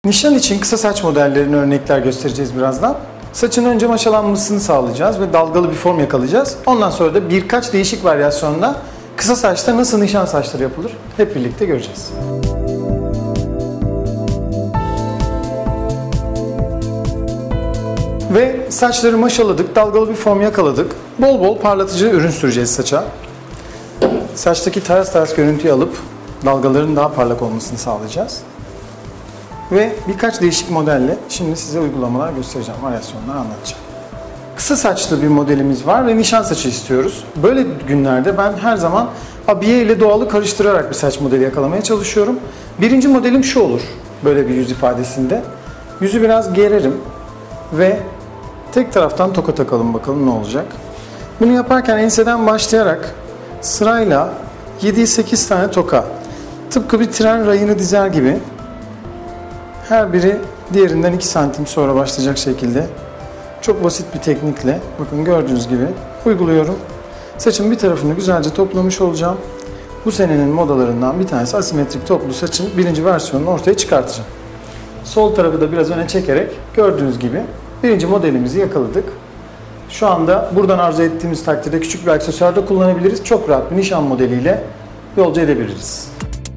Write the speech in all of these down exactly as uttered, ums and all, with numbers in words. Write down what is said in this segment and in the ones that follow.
Nişan için kısa saç modellerine örnekler göstereceğiz birazdan. Saçın önce maşalanmasını sağlayacağız ve dalgalı bir form yakalayacağız. Ondan sonra da birkaç değişik varyasyonda kısa saçta nasıl nişan saçları yapılır hep birlikte göreceğiz. Ve saçları maşaladık, dalgalı bir form yakaladık. Bol bol parlatıcı ürün süreceğiz saça. Saçtaki taras taras görüntüyü alıp dalgaların daha parlak olmasını sağlayacağız. Ve birkaç değişik modelle şimdi size uygulamalar göstereceğim, varyasyonlar anlatacağım. Kısa saçlı bir modelimiz var ve nişan saçı istiyoruz. Böyle günlerde ben her zaman abiye ile doğalı karıştırarak bir saç modeli yakalamaya çalışıyorum. Birinci modelim şu olur, böyle bir yüz ifadesinde. Yüzü biraz gererim ve tek taraftan toka takalım, bakalım ne olacak. Bunu yaparken enseden başlayarak sırayla yedi sekiz tane toka, tıpkı bir tren rayını dizer gibi, her biri diğerinden iki santim sonra başlayacak şekilde çok basit bir teknikle, bakın gördüğünüz gibi uyguluyorum. Saçın bir tarafını güzelce toplamış olacağım. Bu senenin modalarından bir tanesi asimetrik toplu saçın birinci versiyonunu ortaya çıkartacağım. Sol tarafı da biraz öne çekerek gördüğünüz gibi birinci modelimizi yakaladık. Şu anda buradan arzu ettiğimiz takdirde küçük bir aksesuar da kullanabiliriz. Çok rahat bir nişan modeliyle yolcu edebiliriz.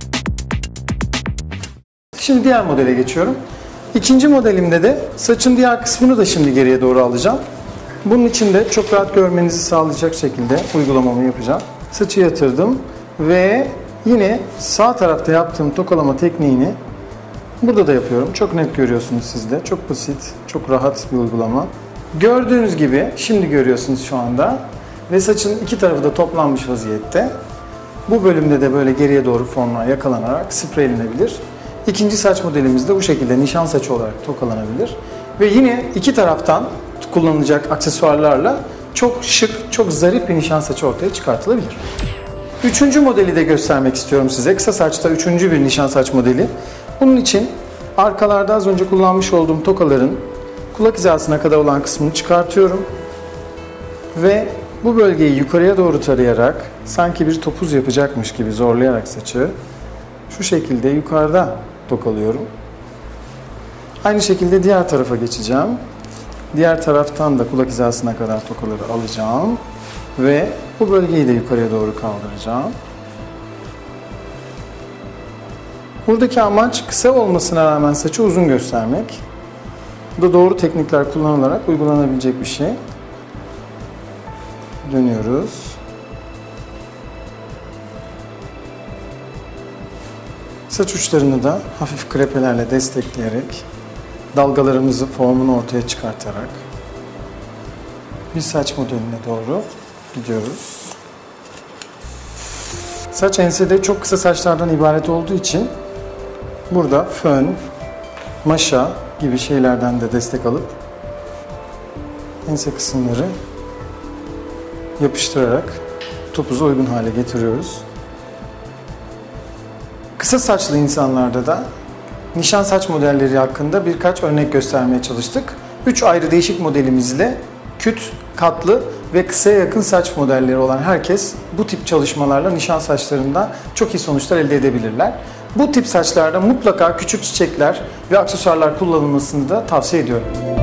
Şimdi diğer modele geçiyorum. İkinci modelimde de saçın diğer kısmını da şimdi geriye doğru alacağım. Bunun için de çok rahat görmenizi sağlayacak şekilde uygulamamı yapacağım. Saçı yatırdım ve yine sağ tarafta yaptığım tokalama tekniğini burada da yapıyorum. Çok net görüyorsunuz siz de. Çok basit, çok rahat bir uygulama. Gördüğünüz gibi şimdi görüyorsunuz şu anda ve saçın iki tarafı da toplanmış vaziyette. Bu bölümde de böyle geriye doğru formlar yakalanarak spreylenebilir. İkinci saç modelimiz de bu şekilde nişan saçı olarak tokalanabilir. Ve yine iki taraftan kullanılacak aksesuarlarla çok şık, çok zarif bir nişan saçı ortaya çıkartılabilir. Üçüncü modeli de göstermek istiyorum size. Kısa saçta üçüncü bir nişan saç modeli. Bunun için arkalarda az önce kullanmış olduğum tokaların kulak hizasına kadar olan kısmını çıkartıyorum. Ve bu bölgeyi yukarıya doğru tarayarak sanki bir topuz yapacakmış gibi zorlayarak saçı şu şekilde yukarıda tokalıyorum. Aynı şekilde diğer tarafa geçeceğim. Diğer taraftan da kulak hizasına kadar tokaları alacağım. Ve bu bölgeyi de yukarıya doğru kaldıracağım. Buradaki amaç kısa olmasına rağmen saçı uzun göstermek. Bu da doğru teknikler kullanılarak uygulanabilecek bir şey. Dönüyoruz. Saç uçlarını da hafif krepelerle destekleyerek, dalgalarımızı, formunu ortaya çıkartarak bir saç modeline doğru gidiyoruz. Saç ensede çok kısa saçlardan ibaret olduğu için burada fön, maşa gibi şeylerden de destek alıp ense kısımları yapıştırarak topuza uygun hale getiriyoruz. Kısa saçlı insanlarda da nişan saç modelleri hakkında birkaç örnek göstermeye çalıştık. Üç ayrı değişik modelimizle küt, katlı ve kısaya yakın saç modelleri olan herkes bu tip çalışmalarla nişan saçlarında çok iyi sonuçlar elde edebilirler. Bu tip saçlarda mutlaka küçük çiçekler ve aksesuarlar kullanılmasını da tavsiye ediyorum.